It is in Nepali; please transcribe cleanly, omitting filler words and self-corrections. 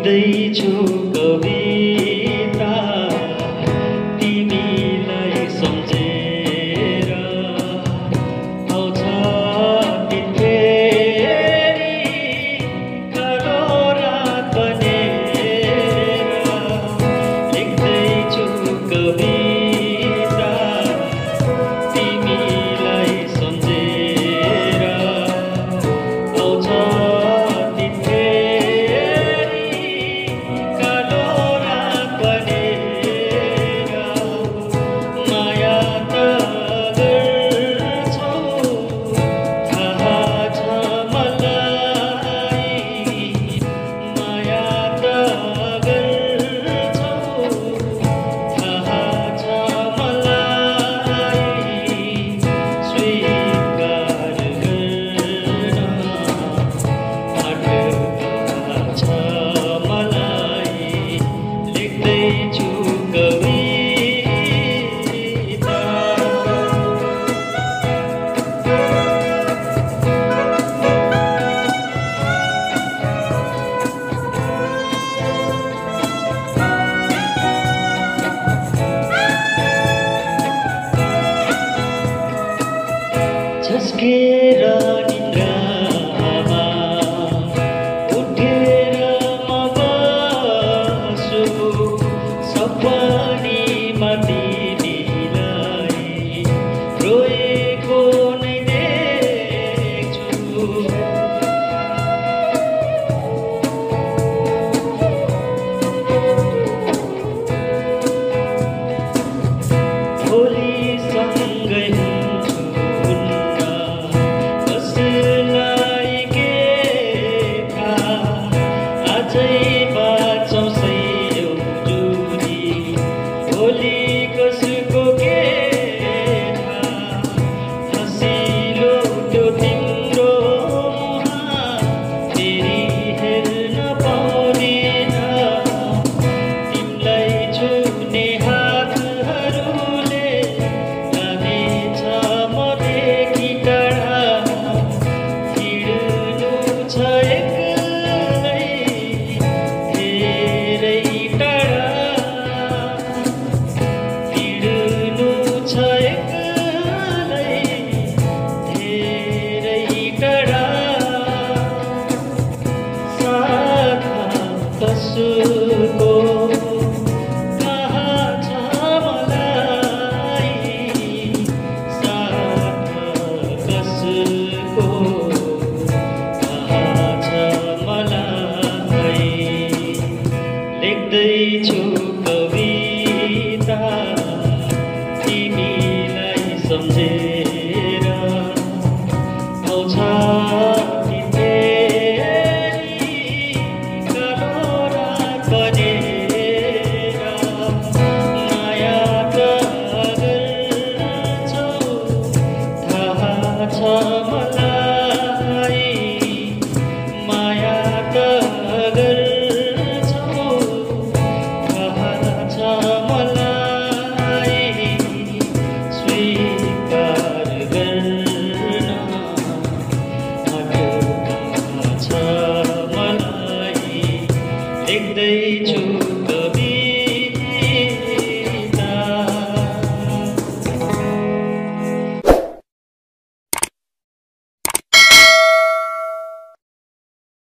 लेख्दैछु कविता तिमीलाई सम्झेर आउँछ दिन फेरि कालो रात बनेर लेख्दैछु कविता तिमीलाई सम्झेर आउँछ दिन फेरि कालो रात बनेर माया त गर्छौ थाहा छ मलाई माया त गर्छौ थाहा छ मलाई स्वीकार गर्न आँट छ मलाई लेख्दैछु कविता झस्केर निद्रामा उठेर म बस्छु सपनीमा तिमीलाई रोएको नै देख्छु भोलिसँगै हुन्छु हुन्न कसलाई के थाहा आजै बाँचौँ सयौँ जुनी भोलि कसको के थाहा हँसिलो त्यो तिम्रो मुहार फेरि हेर्न पाउँदिन तिमीलाई छुने हातहरूले जानेछ मदेखि टाढा हिँड्नु छ एक्लै धेरै टाढा हिँड्नु छ एक्लै धेरै टाढा साथमा कसको थाहा छ मलाई साथमा कसको